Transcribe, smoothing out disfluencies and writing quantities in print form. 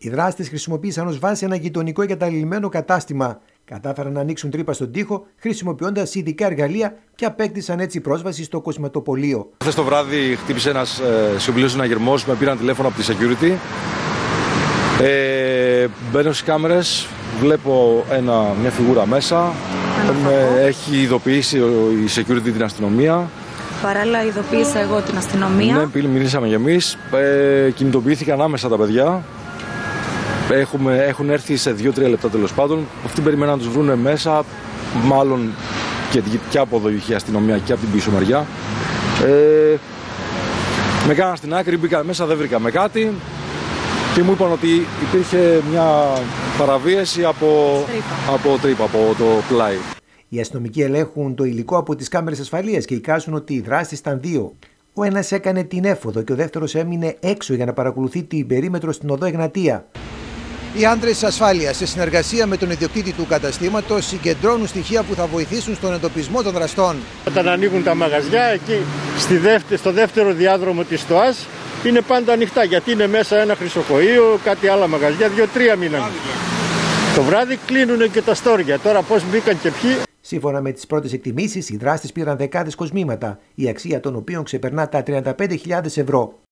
Οι δράστες χρησιμοποίησαν ως βάση ένα γειτονικό εγκαταλειμμένο κατάστημα. Κατάφεραν να ανοίξουν τρύπα στον τοίχο, χρησιμοποιώντας ειδικά εργαλεία και απέκτησαν έτσι πρόσβαση στο κοσμετοπωλείο. Χθες το βράδυ χτύπησε ένας σιωπηλός συναγερμός, με πήραν τηλέφωνο από τη security. Μπαίνω στις κάμερες, βλέπω μια φιγούρα μέσα. Έχει ειδοποιήσει η security την αστυνομία. Παράλληλα ειδοποίησα εγώ την αστυνομία. Ναι, μιλήσαμε κι εμείς. Κινητοποιήθηκαν άμεσα τα παιδιά. Έχουν έρθει σε 2-3 λεπτά τέλος πάντων. Αυτοί περιμέναν να τους βρουν μέσα. Μάλλον και από εδώ είχε αστυνομία και από την πίσω μεριά. Με κάναν στην άκρη, μπήκα μέσα, δεν βρήκαμε κάτι. Και μου είπαν ότι υπήρχε μια παραβίαση από τρύπα, από το πλάι. Οι αστυνομικοί ελέγχουν το υλικό από τις κάμερες ασφαλείας και εικάζουν ότι οι δράστες ήταν δύο. Ο ένας έκανε την έφοδο και ο δεύτερος έμεινε έξω για να παρακολουθεί την περίμετρο στην οδό Εγνατία. Οι άντρες της ασφάλειας, σε συνεργασία με τον ιδιοκτήτη του καταστήματος, συγκεντρώνουν στοιχεία που θα βοηθήσουν στον εντοπισμό των δραστών. Όταν ανοίγουν τα μαγαζιά, εκεί στο δεύτερο διάδρομο της ΣΤΟΑΣ είναι πάντα ανοιχτά, γιατί είναι μέσα ένα χρυσοκοείο, κάτι άλλα μαγαζιά, 2-3 μήναν. Το βράδυ κλείνουν και τα στόρια. Τώρα πώς μπήκαν και ποιοι. Σύμφωνα με τις πρώτες εκτιμήσεις, οι δράστες πήραν δεκάδες κοσμήματα, η αξία των οποίων ξεπερνά τα 35.000 ευρώ.